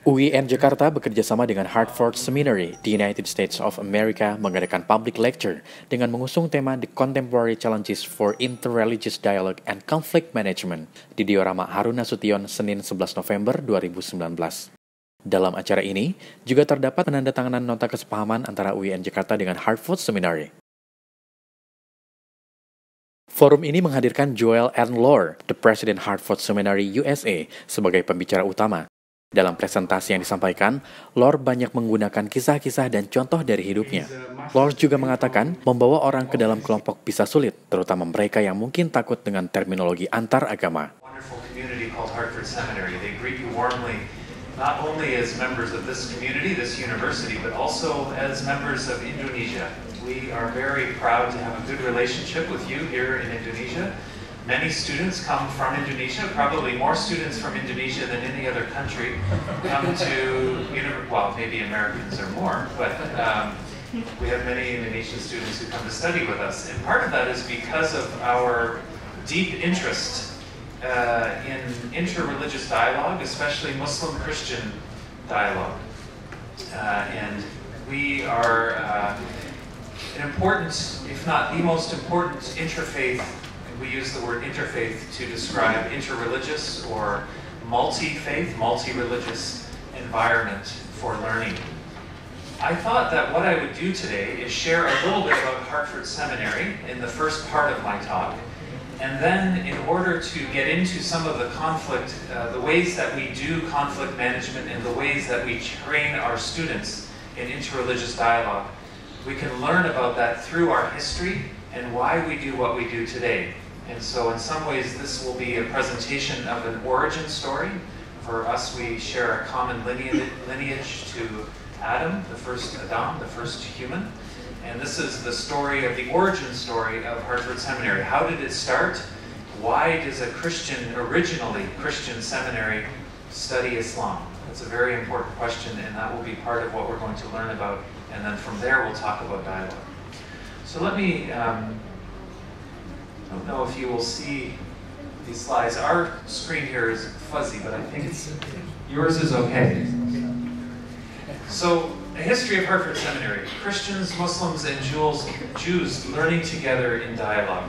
UIN Jakarta bekerjasama dengan Hartford Seminary di United States of America mengadakan public lecture dengan mengusung tema The Contemporary Challenges for Interreligious Dialogue and Conflict Management di Diorama Harun Nasution Senin 11 November 2019. Dalam acara ini juga terdapat penandatanganan nota kesepahaman antara UIN Jakarta dengan Hartford Seminary. Forum ini menghadirkan Joel and Lohr, the President Hartford Seminary USA, sebagai pembicara utama. Dalam presentasi yang disampaikan, Lohr banyak menggunakan kisah-kisah dan contoh dari hidupnya. Lohr juga mengatakan, membawa orang ke dalam kelompok bisa sulit, terutama mereka yang mungkin takut dengan terminologi antar agama. Wonderful community called Hartford Seminary. They greet you warmly, not only as members of this community, this university, but also as members of Indonesia. We are very proud to have a good relationship with you here in Indonesia. Many students come from Indonesia, probably more students from Indonesia than any other country come to, well, maybe Americans are more, but we have many Indonesian students who come to study with us. And part of that is because of our deep interest in interreligious dialogue, especially Muslim-Christian dialogue. And we are an important, if not the most important interfaith. We use the word interfaith to describe interreligious or multi-faith, multi-religious environment for learning. I thought that what I would do today is share a little bit about Hartford Seminary in the first part of my talk, and then in order to get into some of the conflict, the ways that we do conflict management and the ways that we train our students in interreligious dialogue, we can learn about that through our history and why we do what we do today. And so in some ways this will be a presentation of an origin story. For us, we share a common lineage to Adam, the first Adam, the first human. And this is the story of the origin story of Hartford Seminary. How did it start? Why does a originally Christian seminary study Islam? That's a very important question, and that will be part of what we're going to learn about. And then from there we'll talk about dialogue. So let me, I don't know if you will see these slides. Our screen here is fuzzy, but I think yours is okay. So, a history of Hartford Seminary. Christians, Muslims, and Jews learning together in dialogue.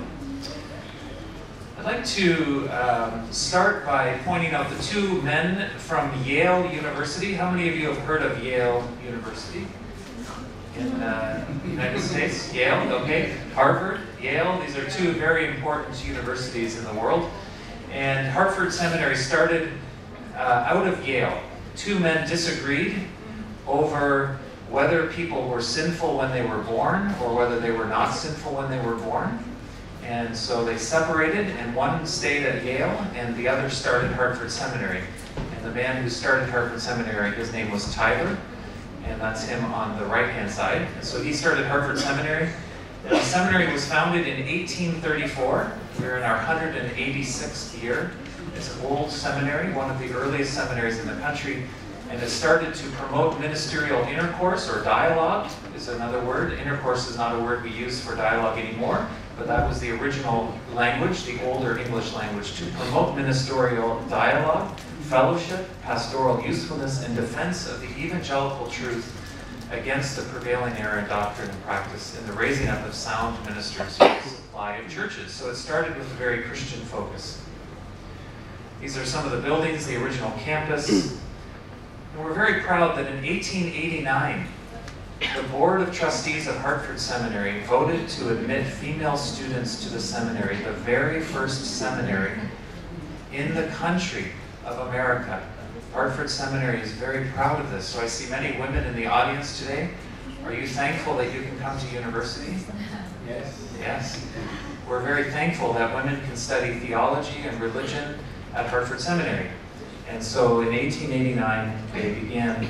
I'd like to start by pointing out the two men from Yale University. How many of you have heard of Yale University? In the United States, Yale, okay. Harvard, Yale, these are two very important universities in the world. And Hartford Seminary started out of Yale. Two men disagreed over whether people were sinful when they were born or whether they were not sinful when they were born. And so they separated, and one stayed at Yale and the other started Hartford Seminary. And the man who started Hartford Seminary, his name was Tyler. And that's him on the right-hand side. So he started Hartford Seminary. The seminary was founded in 1834. We're in our 186th year. It's an old seminary, one of the earliest seminaries in the country. And it started to promote ministerial intercourse, or dialogue is another word. Intercourse is not a word we use for dialogue anymore, but that was the original language, the older English language, to promote ministerial dialogue, fellowship, pastoral usefulness, and defense of the evangelical truth against the prevailing error in doctrine and practice in the raising up of sound ministers for the supply of churches. So it started with a very Christian focus. These are some of the buildings, the original campus. And we're very proud that in 1889, the Board of Trustees of Hartford Seminary voted to admit female students to the seminary, the very first seminary in the country of America. Hartford Seminary is very proud of this. So I see many women in the audience today. Are you thankful that you can come to university? Yes. Yes. We're very thankful that women can study theology and religion at Hartford Seminary. And so in 1889, they began,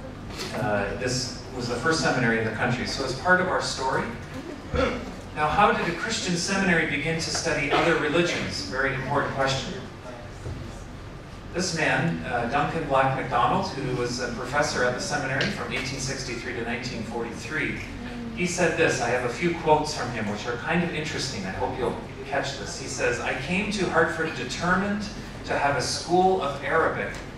this was the first seminary in the country. So as part of our story, now how did a Christian seminary begin to study other religions? Very important question. This man, Duncan Black MacDonald, who was a professor at the seminary from 1863 to 1943, he said this. I have a few quotes from him which are kind of interesting. I hope you'll catch this. He says, "I came to Hartford determined to have a school of Arabic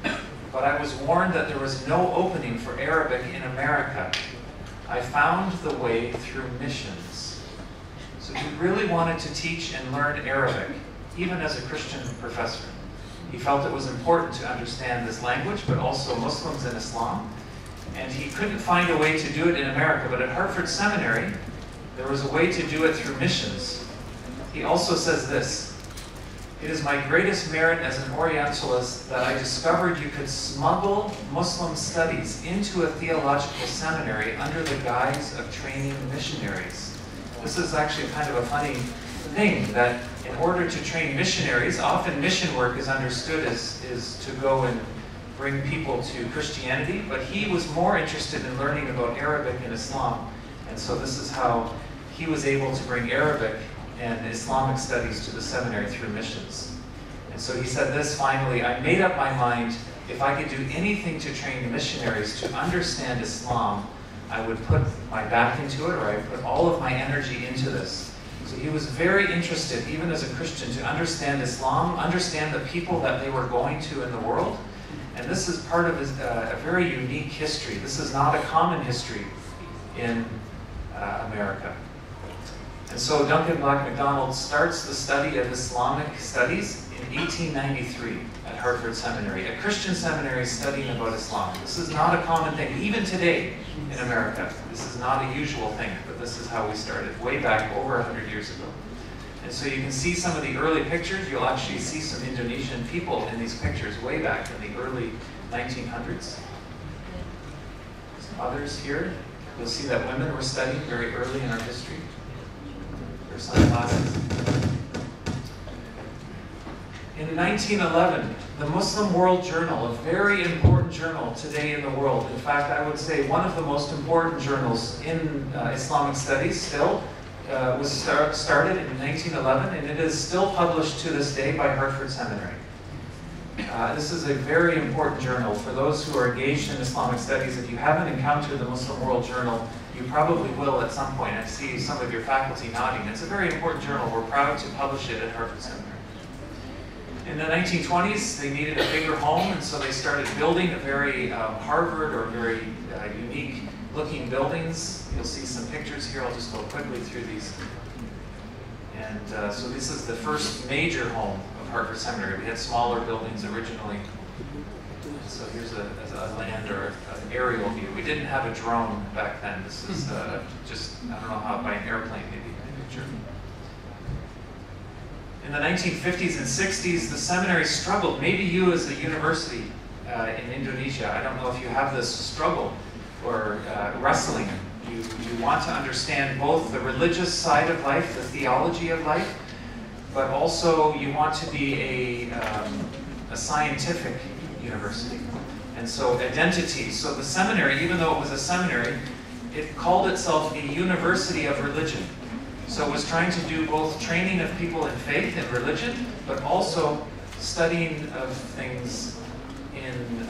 but I was warned that there was no opening for Arabic in America. I found the way through missions. So he really wanted to teach and learn Arabic, even as a Christian professor. He felt it was important to understand this language, but also Muslims and Islam. And he couldn't find a way to do it in America, but at Hartford Seminary, there was a way to do it through missions. He also says this: "It is my greatest merit as an Orientalist that I discovered you could smuggle Muslim studies into a theological seminary under the guise of training missionaries." This is actually kind of a funny thing, that in order to train missionaries, often mission work is understood as to go and bring people to Christianity, but he was more interested in learning about Arabic and Islam, and so this is how he was able to bring Arabic and Islamic studies to the seminary through missions. And so he said this finally: "I made up my mind, if I could do anything to train missionaries to understand Islam, I would put my back into it, or I would put all of my energy into this." So he was very interested, even as a Christian, to understand Islam, understand the people that they were going to in the world. And this is part of his, a very unique history. This is not a common history in America. And so Duncan Black MacDonald starts the study of Islamic studies in 1893 at Hartford Seminary, a Christian seminary studying about Islam. This is not a common thing, even today in America. This is not a usual thing, but this is how we started, way back over 100 years ago. And so you can see some of the early pictures. You'll actually see some Indonesian people in these pictures way back in the early 1900s. Some others here. You'll see that women were studying very early in our history. There's sunglasses. In 1911, the Muslim World Journal, a very important journal today in the world, in fact, I would say one of the most important journals in Islamic studies still, was started in 1911, and it is still published to this day by Hartford Seminary. This is a very important journal for those who are engaged in Islamic studies. If you haven't encountered the Muslim World Journal, you probably will at some point. I see some of your faculty nodding. It's a very important journal. We're proud to publish it at Hartford Seminary. In the 1920s, they needed a bigger home, and so they started building a very Harvard or very unique looking buildings. You'll see some pictures here. I'll just go quickly through these. And so this is the first major home of Hartford Seminary. We had smaller buildings originally. So here's a land or an aerial view. We didn't have a drone back then. This is just, I don't know how, by an airplane maybe, a picture. In the 1950s and 60s, the seminary struggled. Maybe you as a university in Indonesia, I don't know if you have this struggle or wrestling. You want to understand both the religious side of life, the theology of life, but also you want to be a scientific university. And so identity. So the seminary, even though it was a seminary, it called itself a university of religion. So it was trying to do both training of people in faith and religion, but also studying of things in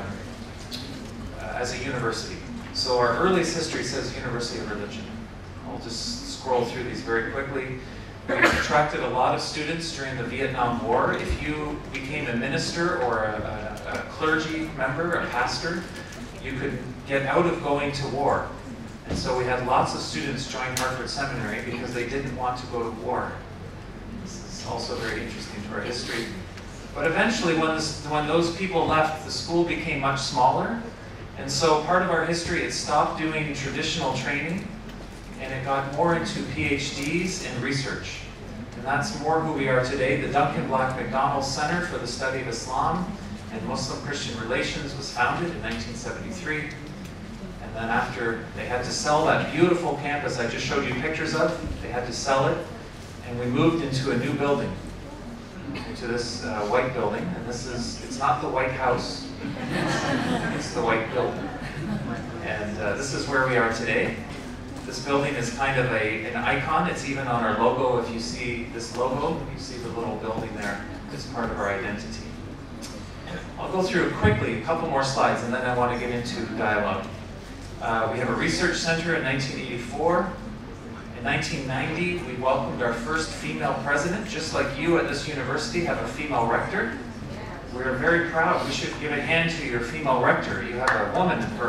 as a university. So our earliest history says University of Religion. I'll just scroll through these very quickly. We attracted a lot of students during the Vietnam War. If you became a minister or a clergy member, a pastor, you could get out of going to war. And so we had lots of students join Hartford Seminary because they didn't want to go to war. This is also very interesting to our history. But eventually, when those people left, the school became much smaller. And so part of our history, it stopped doing traditional training, and it got more into PhDs and research. And that's more who we are today. The Duncan Black MacDonald Center for the Study of Islam and Muslim-Christian Relations was founded in 1973. And then after they had to sell that beautiful campus I just showed you pictures of, they had to sell it, and we moved into a new building, into this white building. And this is, it's not the White House, it's the white building. And this is where we are today. This building is kind of an icon. It's even on our logo. If you see this logo, you see the little building there. It's part of our identity. I'll go through quickly a couple more slides, and then I want to get into dialogue. We have a research center in 1984. In 1990, we welcomed our first female president. Just like you at this university have a female rector, we're very proud. We should give a hand to your female rector. You have a woman for...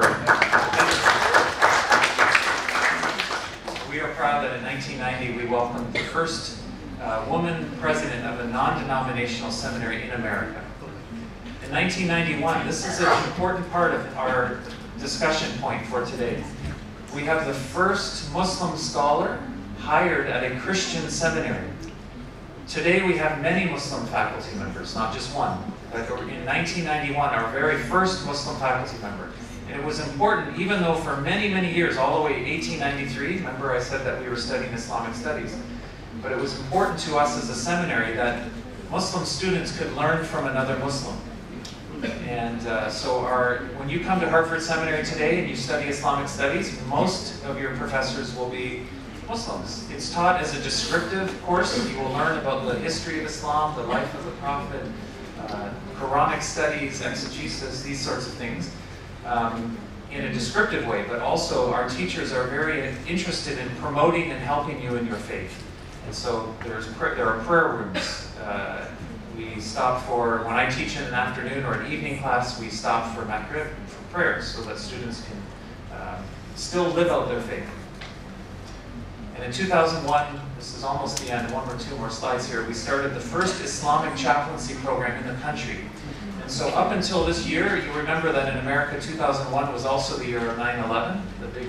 We are proud that in 1990 we welcomed the first woman president of a non-denominational seminary in America. In 1991, this is an important part of our discussion point for today. We have the first Muslim scholar hired at a Christian seminary. Today we have many Muslim faculty members, not just one. But in 1991, our very first Muslim faculty member. And it was important, even though for many, many years, all the way to 1893, remember I said that we were studying Islamic studies, but it was important to us as a seminary that Muslim students could learn from another Muslim. And so when you come to Hartford Seminary today and you study Islamic studies, most of your professors will be Muslims. It's taught as a descriptive course. You will learn about the history of Islam, the life of the Prophet, Quranic studies, exegesis, these sorts of things, in a descriptive way. But also our teachers are very interested in promoting and helping you in your faith. And so there are prayer rooms. We stop for, when I teach in an afternoon or an evening class, we stop for Maghrib, for prayers, so that students can still live out their faith. And in 2001, this is almost the end, one or two more slides here, we started the first Islamic chaplaincy program in the country. And so up until this year, you remember that in America, 2001 was also the year of 9/11, the big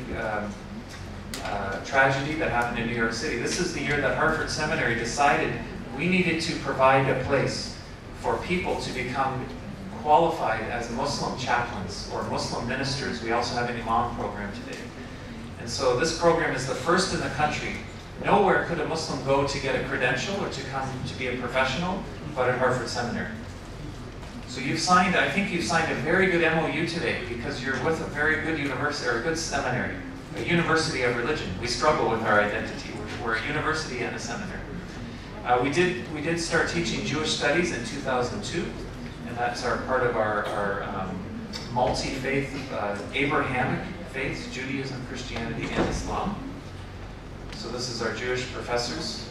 tragedy that happened in New York City. This is the year that Hartford Seminary decided we needed to provide a place for people to become qualified as Muslim chaplains or Muslim ministers. We also have an imam program today. And so this program is the first in the country. Nowhere could a Muslim go to get a credential or to come to be a professional, but at Hartford Seminary. So you've signed, I think you've signed a very good MOU today because you're with a very good university, or a good seminary, a university of religion. We struggle with our identity. We're a university and a seminary. We did start teaching Jewish studies in 2002, and that's part of our multi-faith, Abrahamic faith, Judaism, Christianity, and Islam. So this is our Jewish professors.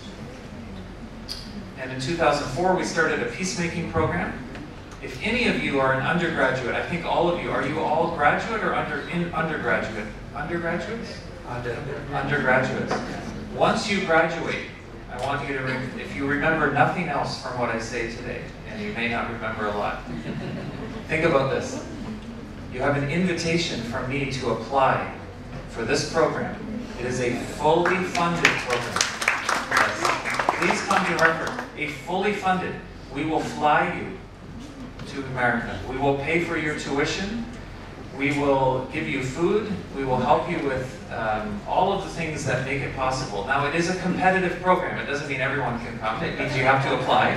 And in 2004, we started a peacemaking program. If any of you are an undergraduate, I think all of you, are you all graduate or undergraduate? Undergraduates? Undergraduates. Once you graduate, I want you to, if you remember nothing else from what I say today, and you may not remember a lot, think about this. You have an invitation from me to apply for this program. It is a fully funded program. Yes. Please come to Hartford. A fully funded. We will fly you to America. We will pay for your tuition. We will give you food. We will help you with all of the things that make it possible. Now, it is a competitive program. It doesn't mean everyone can come. It means you have to apply.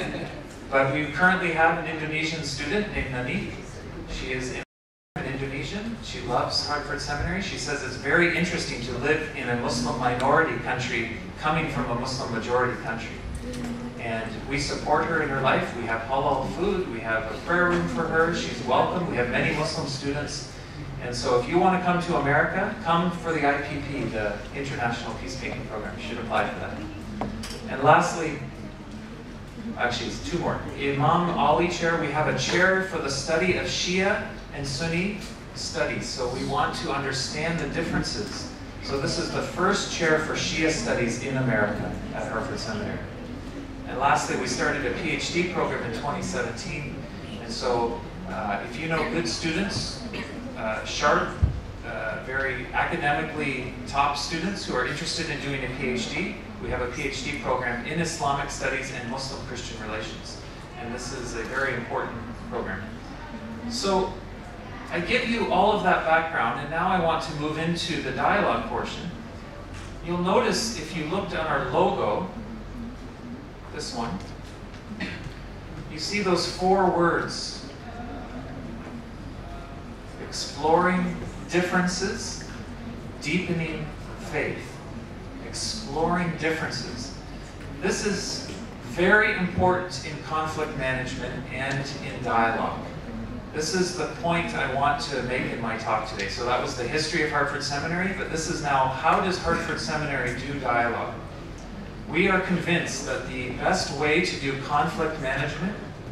But we currently have an Indonesian student named Najib. She is an Indonesian. She loves Hartford Seminary. She says it's very interesting to live in a Muslim minority country coming from a Muslim majority country. And we support her in her life. We have halal food. We have a prayer room for her. She's welcome. We have many Muslim students. And so if you want to come to America, come for the IPP, the International Peacemaking Program. You should apply for that. And lastly, actually it's two more. Imam Ali Chair, we have a chair for the study of Shia and Sunni studies. So we want to understand the differences. So this is the first chair for Shia studies in America at Hartford Seminary. And lastly, we started a PhD program in 2017. And so if you know good students, sharp, very academically top students who are interested in doing a PhD, we have a PhD program in Islamic studies and Muslim-Christian relations. And this is a very important program. So I give you all of that background, and now I want to move into the dialogue portion. You'll notice if you looked at our logo, this one, you see those four words: exploring differences, deepening faith. Exploring differences. This is very important in conflict management and in dialogue. This is the point I want to make in my talk today. So that was the history of Hartford Seminary, but this is now, how does Hartford Seminary do dialogue? We are convinced that the best way to do conflict management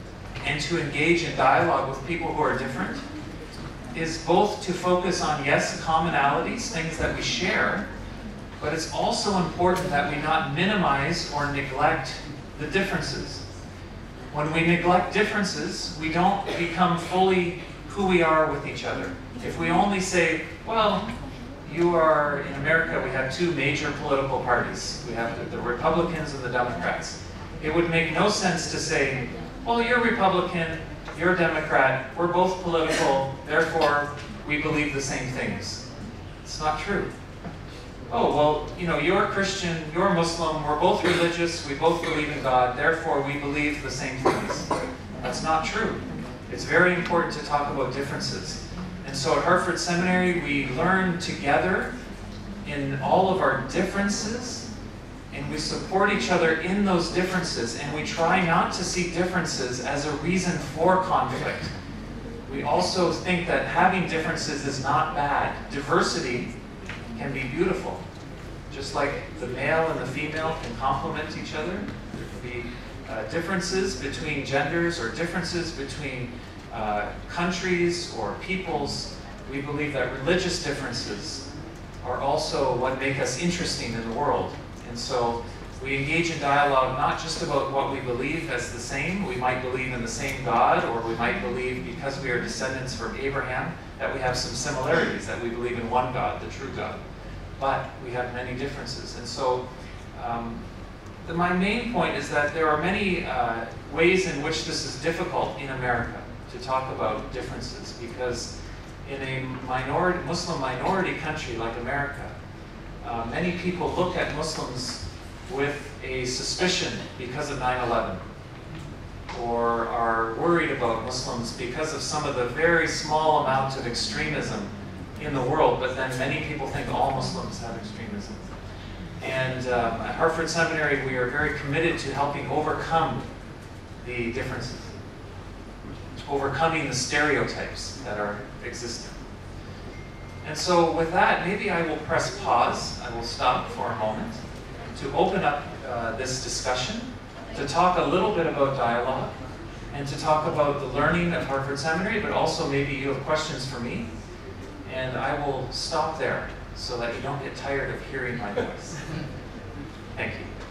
and to engage in dialogue with people who are different is both to focus on, yes, commonalities, things that we share, but it's also important that we not minimize or neglect the differences. When we neglect differences, we don't become fully who we are with each other. If we only say, well, you are, in America, we have two major political parties. We have the Republicans and the Democrats. It would make no sense to say, well, you're Republican, you're Democrat, we're both political, therefore we believe the same things. It's not true. Oh, well, you know, you're Christian, you're Muslim, we're both religious, we both believe in God, therefore we believe the same things. That's not true. It's very important to talk about differences. And so at Hartford Seminary, we learn together in all of our differences, and we support each other in those differences, and we try not to see differences as a reason for conflict. We also think that having differences is not bad. Diversity can be beautiful. Just like the male and the female can complement each other, there can be differences between genders or differences between countries or peoples. We believe that religious differences are also what make us interesting in the world. And so we engage in dialogue not just about what we believe as the same. We might believe in the same God, or we might believe, because we are descendants from Abraham, that we have some similarities, that we believe in one God, the true God. But we have many differences. And so my main point is that there are many ways in which this is difficult in America to talk about differences, because in a Muslim minority country like America, many people look at Muslims with a suspicion because of 9/11, or are worried about Muslims because of some of the very small amount of extremism in the world, but then many people think all Muslims have extremism. And at Hartford Seminary, we are very committed to helping overcome the differences, overcoming the stereotypes that are existing. And so with that, maybe I will press pause. I will stop for a moment to open up this discussion, to talk a little bit about dialogue, and to talk about the learning of Hartford Seminary, but also maybe you have questions for me. And I will stop there so that you don't get tired of hearing my voice. Thank you.